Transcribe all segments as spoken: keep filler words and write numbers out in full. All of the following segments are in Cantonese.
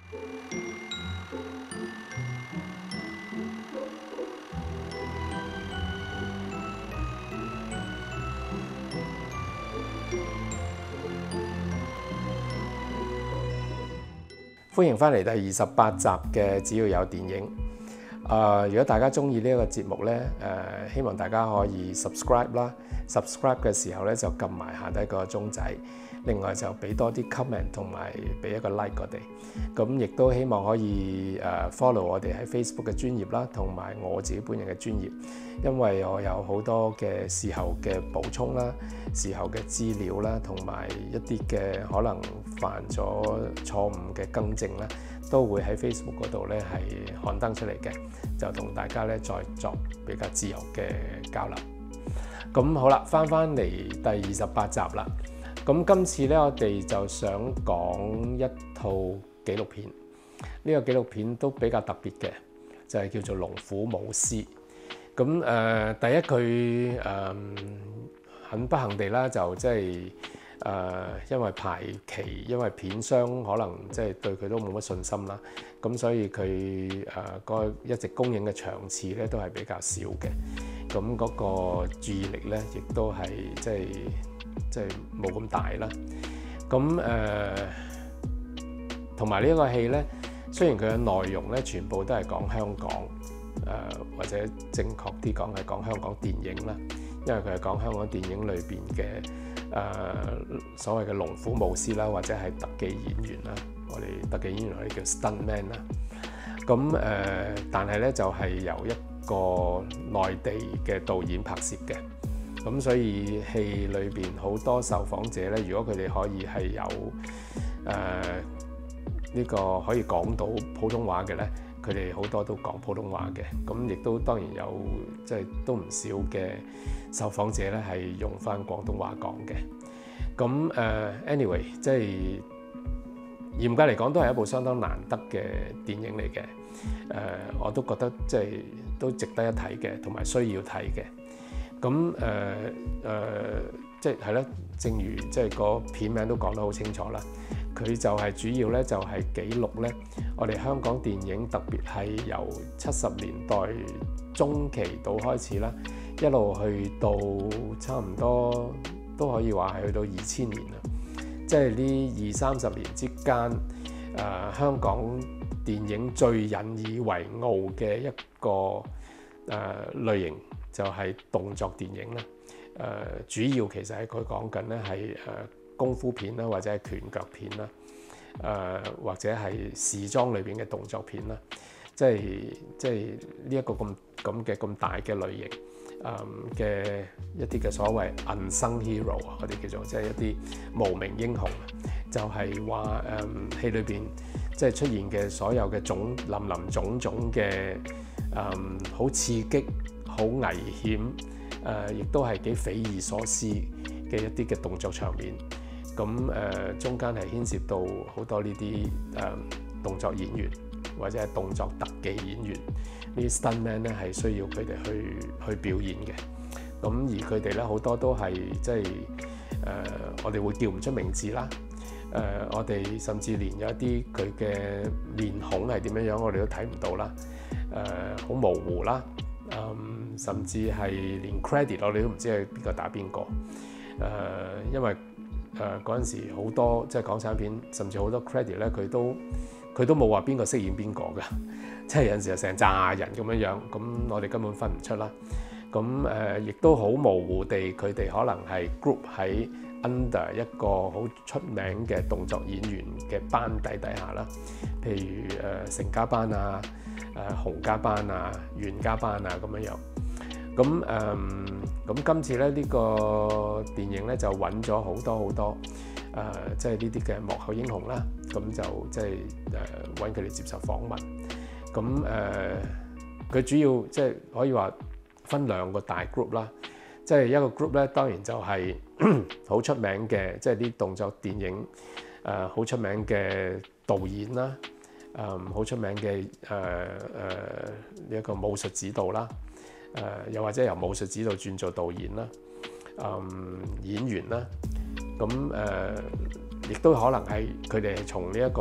歡迎翻嚟第二十八集嘅只要有電影。誒、呃，如果大家中意呢一個節目呢，誒、呃，希望大家可以 subscribe 啦。subscribe 嘅時候呢，就撳埋下低個鐘仔。另外就俾多啲 comment 同埋俾一個 like 我哋。咁亦都希望可以誒 follow 我哋喺 Facebook 嘅專頁啦，同埋我自己本人嘅專頁，因為我有好多嘅事後嘅補充啦、事後嘅資料啦，同埋一啲嘅可能犯咗錯誤嘅更正啦，都會喺 Facebook 嗰度咧係刊登出嚟嘅，就同大家咧再作比較自由嘅交流。咁好啦，翻翻嚟第二十八集啦。咁今次咧，我哋就想講一套紀錄片。呢、這個紀錄片都比較特別嘅，就係、是、叫做《龍虎武師》。咁誒、呃，第一佢誒、呃、很不幸地啦，就即係誒因為排期，因為片商可能即係對佢都冇乜信心啦。咁所以佢誒個一直公映嘅場次咧，都係比較少嘅。咁嗰個注意力咧，亦都係即係。即係冇咁大啦，咁誒同埋呢一個戲咧，雖然佢嘅內容咧全部都係講香港，誒、呃、或者正確啲講係講香港電影啦，因為佢係講香港電影裏邊嘅誒所謂嘅龍虎武師啦，或者係特技演員啦，我哋特技演員我哋叫 stuntman 啦，咁誒、呃、但係咧就係、是、由一個內地嘅導演拍攝嘅。咁所以戲裏邊好多受訪者咧，如果佢哋可以係有誒呢、呃這個可以講到普通話嘅咧，佢哋好多都講普通話嘅。咁亦都當然有即係都唔少嘅受訪者咧係用返廣東話講嘅。咁誒、呃、anyway， 即係嚴格嚟講都係一部相當難得嘅電影嚟嘅。誒、呃，我都覺得即係都值得一睇嘅，同埋需要睇嘅。咁誒誒，即係係啦，正如即係個片名都講得好清楚啦。佢就係主要咧，就係記錄咧，我哋香港電影特別係由七十年代中期到開始啦，一路去到差唔多都可以話係去到二千年啦。即係呢二三十年之間，誒、呃、香港電影最引以為傲嘅一個誒、呃、類型。就係動作電影啦，誒、呃、主要其實係佢講緊咧係誒功夫片啦，或者係拳腳片啦，誒、呃、或者係時裝裏邊嘅動作片啦，即係即係呢一個咁咁嘅咁大嘅類型，誒嘅一啲嘅所謂 unsung hero 啊，我哋叫做即係一啲無名英雄，就係話誒戲裏邊即係出現嘅所有嘅種林林種種嘅誒好刺激。好危險，誒、呃，亦都係幾匪夷所思嘅一啲嘅動作場面。咁誒、呃，中間係牽涉到好多呢啲誒動作演員或者係動作特技演員，呢啲 stuntman 咧係需要佢哋去去表演嘅。咁而佢哋咧好多都係即係誒，我哋會叫唔出名字啦。誒、呃，我哋甚至連有一啲佢嘅面孔係點樣樣，我哋都睇唔到啦。誒、呃，好模糊啦。嗯，甚至係連 credit 我哋都唔知係邊個打邊個。誒、呃，因為誒嗰陣時好多即係港產片，甚至好多 credit 咧，佢都佢都冇話邊個飾演邊個嘅，即係有陣時係成扎人咁樣樣，咁我哋根本分唔出啦。咁誒，亦、呃、都好模糊地，佢哋可能係 group 喺 under 一個好出名嘅動作演員嘅班底底下啦，譬如誒、呃、成家班啊。誒洪家班啊、袁家班啊咁樣樣，咁誒咁今次咧呢、呢個電影咧就揾咗好多好多誒，即係呢啲嘅幕後英雄啦，咁就即係誒揾佢哋接受訪問。咁誒佢主要即係可以話分兩個大 group 啦，即係一個 group 咧當然就係好出名嘅，即係啲動作電影誒好出名嘅導演啦。誒好、嗯、出名嘅誒誒呢一個武術指導啦，誒、呃、又或者由武術指導轉做導演啦，誒、嗯、演員啦，咁誒亦都可能係佢哋係從呢一個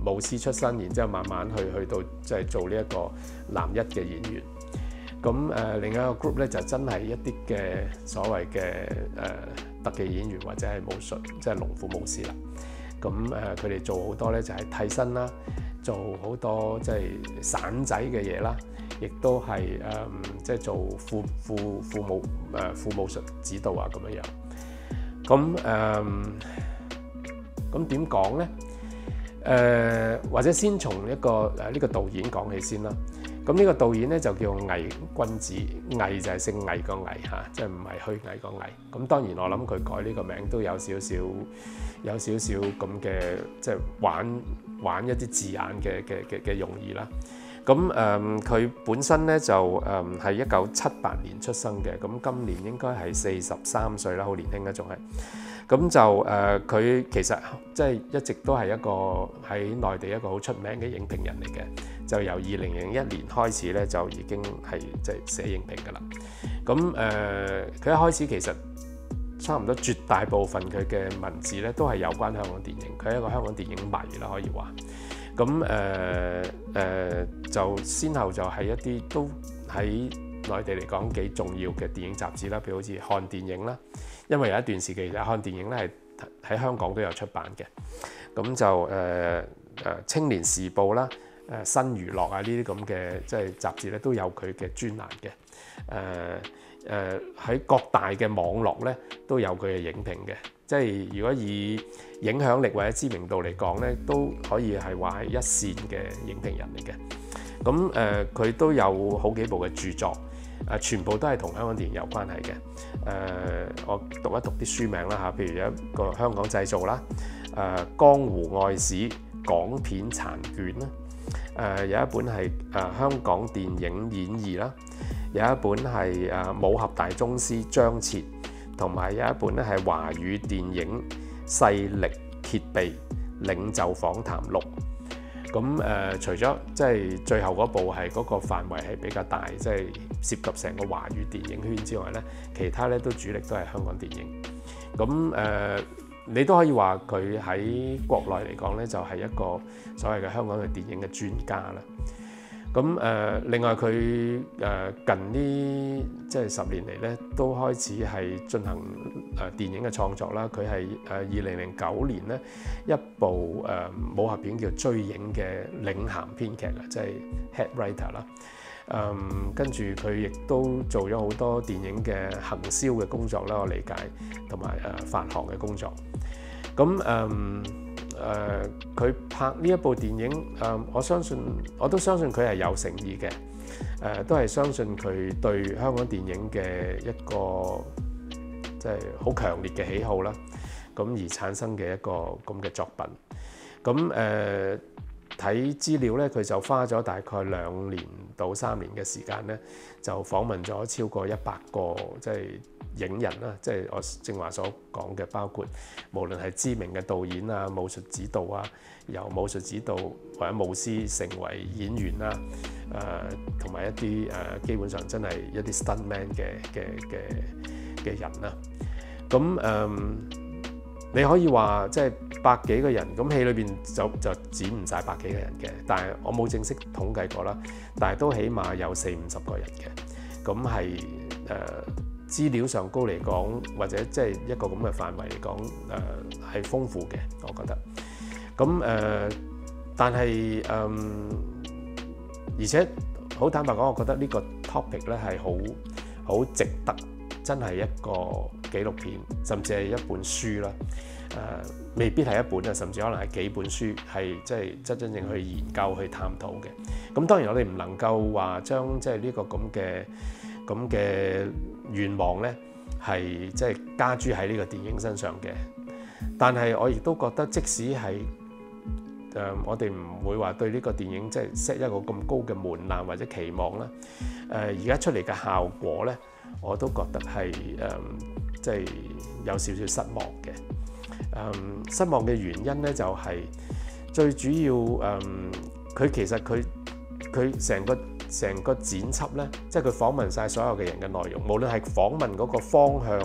巫師出身，然之後慢慢去去到即係做呢一個男一嘅演員。咁誒、呃、另一個 group 咧就真係一啲嘅所謂嘅誒、呃、特技演員或者係武術，即係龍虎武師啦。咁誒佢哋做好多咧就係、是、替身啦，做好多即係散仔嘅嘢啦，亦都係誒即係做副副副武誒副武術指導啊咁樣樣。咁誒咁點講咧？誒、呃、或者先從一個誒呢、這個導演講起先啦。咁呢個導演咧就叫魏君子，魏就係姓魏個魏嚇，即係唔係虛偽個魏。咁當然我諗佢改呢個名都有少少有少少咁嘅即係玩玩一啲字眼嘅嘅嘅嘅用意啦。咁誒佢本身咧就誒係一九七八年出生嘅，咁今年應該係四十三歲啦，好年輕啦仲係。咁就誒佢、呃、其實即係一直都係一個喺內地一個好出名嘅影評人嚟嘅，就由二零零一年開始咧就已經係即係寫影評㗎啦。咁誒佢一開始其實差唔多絕大部分佢嘅文字咧都係有關香港電影，佢係一個香港電影迷啦可以話。咁誒誒就先後就係一啲都喺內地嚟講幾重要嘅電影雜誌啦，譬如好似看電影啦。因為有一段時期其實看電影咧係喺香港都有出版嘅，咁就誒誒、呃、青年時報啦、誒、呃、新娛樂啊呢啲咁嘅即係雜誌咧都有佢嘅專欄嘅，誒誒喺各大嘅網絡咧都有佢嘅影評嘅，即係如果以影響力或者知名度嚟講咧，都可以係話係一線嘅影評人嚟嘅。咁誒佢都有好幾部嘅著作。誒全部都係同香港電影有關係嘅。誒、呃，我讀一讀啲書名啦嚇，譬如有一個香港製造啦，誒、呃、江湖愛史港片殘卷啦，誒、呃、有一本係誒、呃、香港電影演義啦，有一本係誒、呃、武俠大宗師張徹，同埋有一本咧係華語電影勢力揭秘領袖訪談錄。咁誒、呃，除咗即係最後嗰部係嗰個範圍係比較大，即係涉及成個華語電影圈之外咧，其他咧都主力都係香港電影。咁誒、呃，你都可以話佢喺國內嚟講咧，就係一個所謂嘅香港嘅電影嘅專家啦。咁誒、呃，另外佢誒、呃、近呢即係十年嚟咧，都開始係進行誒電影嘅創作啦。佢係誒二零零九年咧一部誒、呃、武俠片叫《追影》嘅領銜編劇啊，即係 head writer 啦。誒跟住佢亦都做咗好多電影嘅行銷嘅工作啦，我理解同埋誒發行嘅工作。咁誒。呃誒佢、呃、拍呢一部電影，誒、呃、我相信我都相信佢係有誠意嘅，誒、呃、都係相信佢對香港電影嘅一個即係好強烈嘅喜好啦，咁而產生嘅一個咁嘅作品。咁誒睇資料咧，佢就花咗大概兩年到三年嘅時間咧，就訪問咗超過一百個即係影人啦，即係我正話所講嘅，包括無論係知名嘅導演啊、武術指導啊，由武術指導或者武師成為演員啦，誒同埋一啲誒、呃、基本上真係一啲 stuntman 嘅嘅嘅嘅人啦。咁誒、呃、你可以話即係百幾個人，咁戲裏邊就就剪唔晒百幾個人嘅，但係我冇正式統計過啦，但係都起碼有四五十個人嘅，咁係誒。呃資料上高嚟講，或者即係一個咁嘅範圍嚟講，誒、呃、係豐富嘅，我覺得。咁誒、呃，但係誒、呃，而且好坦白講，我覺得呢個 topic 咧係好好值得，真係一個紀錄片，甚至係一本書啦。誒、呃，未必係一本啊，甚至可能係幾本書，係即係真真正去研究、去探討嘅。咁當然我哋唔能夠話將即係呢個咁嘅咁嘅願望咧，係即係加諸喺呢個電影身上嘅。但係我亦都覺得，即使係誒、呃，我哋唔會話對呢個電影即係 set 一個咁高嘅門檻或者期望啦。誒、呃，而家出嚟嘅效果咧，我都覺得係誒，即、呃、係、就是、有少少失望嘅。誒、呃，失望嘅原因咧，就係、是、最主要誒，佢、呃、其實佢佢成個。成個剪輯咧，即係佢訪問晒所有嘅人嘅內容，無論係訪問嗰個方向，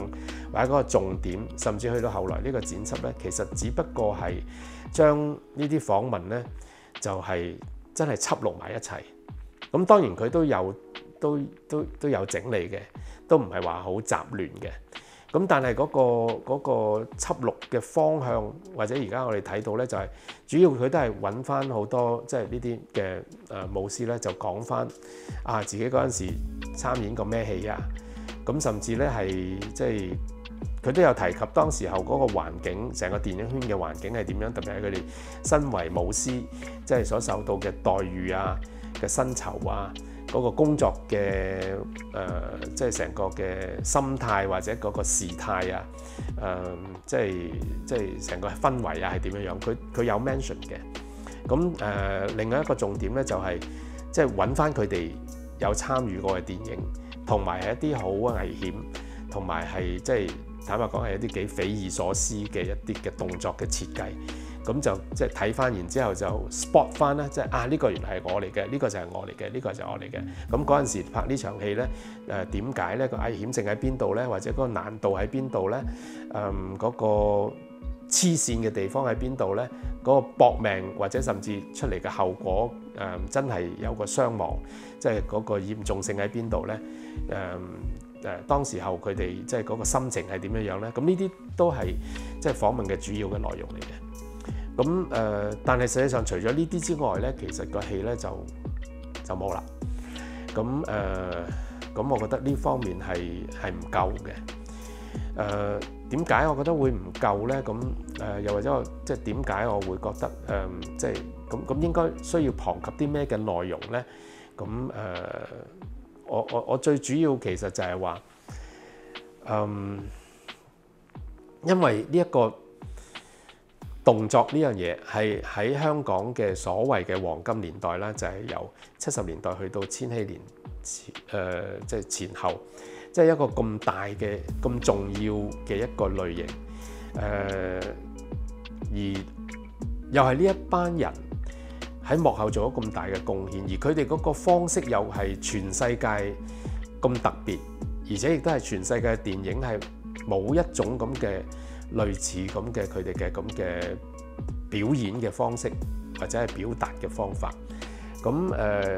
或者嗰個重點，甚至去到後來呢個剪輯咧，其實只不過係將呢啲訪問咧就係、是、真係輯錄埋一齊。咁當然佢都有都都都有整理嘅，都唔係話好雜亂嘅。咁但係嗰、那個嗰、那個輯錄嘅方向，或者而家我哋睇到咧，就係、是、主要佢都係揾翻好多即係呢啲嘅誒牧師咧，就講翻啊自己嗰陣時參演過咩戲啊。咁甚至咧係即係佢都有提及當時候嗰個環境，成個電影圈嘅環境係點樣，特別係佢哋身為牧師，即係所受到嘅待遇啊、嘅薪酬啊、嗰個工作嘅誒、呃，即係成個嘅心態或者嗰個時態啊，誒、呃，即係即係成個氛圍啊係點樣樣，佢佢有 mention 嘅。咁誒、呃，另外一個重點咧就係、是、即係揾翻佢哋有參與過嘅電影。同埋係一啲好危險，同埋係即係坦白講係一啲幾匪夷所思嘅一啲嘅動作嘅設計，咁就即係睇翻，然之後就 spot 翻啦，即係啊呢個原來係我嚟嘅，呢個就係我嚟嘅，呢個就係我嚟嘅。咁嗰陣時拍呢場戲咧，誒點解咧個危險性喺邊度咧，或者嗰個難度喺邊度咧？誒嗰個黐線嘅地方喺邊度咧？嗰個搏命或者甚至出嚟嘅後果誒真係有個傷亡，即係嗰個嚴重性喺邊度咧？誒誒當時候佢哋即係嗰個心情係點樣樣咧？咁呢啲都係即係訪問嘅主要嘅內容嚟嘅。咁誒、呃，但係實際上除咗呢啲之外咧，其實個戲咧就就冇啦。咁誒，咁、呃、我覺得呢方面係係唔夠嘅。誒點解我覺得會唔夠咧？咁誒、呃、又或者我即係點解我會覺得誒、呃、即係咁咁應該需要旁及啲咩嘅內容咧？咁誒。呃我我我最主要其實就係話，嗯，因為呢一個動作呢樣嘢係喺香港嘅所謂嘅黃金年代啦，就係由七十年代去到千禧年前，誒即係前後，即係一個咁大嘅、咁重要嘅一個類型，誒、呃，而又係呢一班人喺幕後做咗咁大嘅貢獻，而佢哋嗰個方式又係全世界咁特別，而且亦都係全世界嘅電影係冇一種咁嘅類似咁嘅佢哋嘅咁嘅表演嘅方式或者係表達嘅方法。咁誒，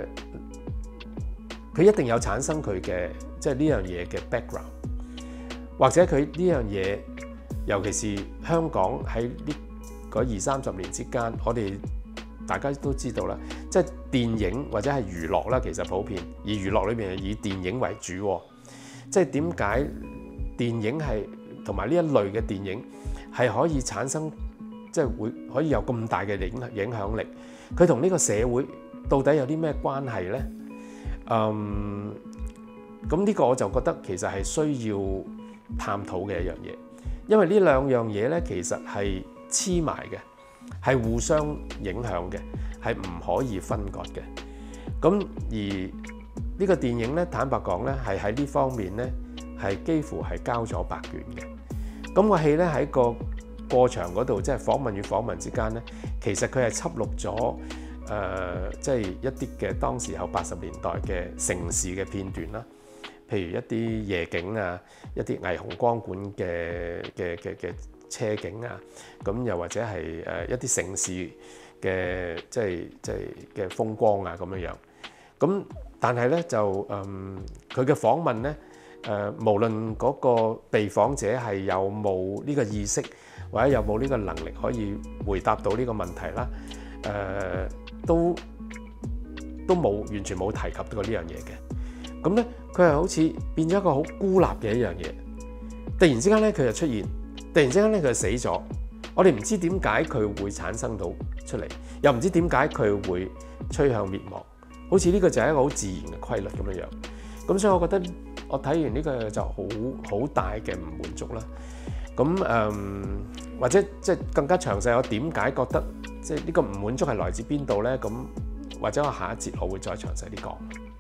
佢、呃、一定有產生佢嘅即係呢樣嘢嘅 background， 或者佢呢樣嘢，尤其是香港喺呢嗰二三十年之間，我哋大家都知道啦，即係電影或者係娛樂啦，其實普遍，而娛樂裏邊係以電影為主喎。即係點解電影係同埋呢一類嘅電影係可以產生，即係會可以有咁大嘅影影響力？佢同呢個社會到底有啲咩關係咧？嗯，咁呢個我就覺得其實係需要探討嘅一樣嘢，因為呢兩樣嘢咧其實係黐埋嘅。係互相影響嘅，係唔可以分割嘅。咁而呢個電影咧，坦白講咧，係喺呢方面咧，係幾乎係交咗白卷嘅。咁個戲咧喺個過場嗰度，即係訪問與訪問之間咧，其實佢係輯錄咗誒，即係一啲嘅當時候八十年代嘅城市嘅片段啦，譬如一啲夜景啊，一啲霓虹光管嘅嘅嘅嘅車景啊，咁又或者係誒一啲城市嘅即係即係嘅風光啊咁樣樣。咁但係咧就嗯佢嘅訪問咧誒，無論嗰個被訪者係有冇呢個意識，或者有冇呢個能力可以回答到呢個問題啦，誒、呃、都都冇完全冇提及過呢樣嘢嘅。咁咧佢係好似變咗一個好孤立嘅一樣嘢，突然之間咧佢就出現。突然之間咧，佢就死咗。我哋唔知點解佢會產生到出嚟，又唔知點解佢會趨向滅亡。好似呢個就係一個好自然嘅規律咁樣樣。咁所以我覺得我睇完呢個就好好大嘅唔滿足啦。咁誒、嗯，或者即係更加詳細，我點解覺得即係呢個唔滿足係來自邊度咧？咁或者我下一節我會再詳細啲講。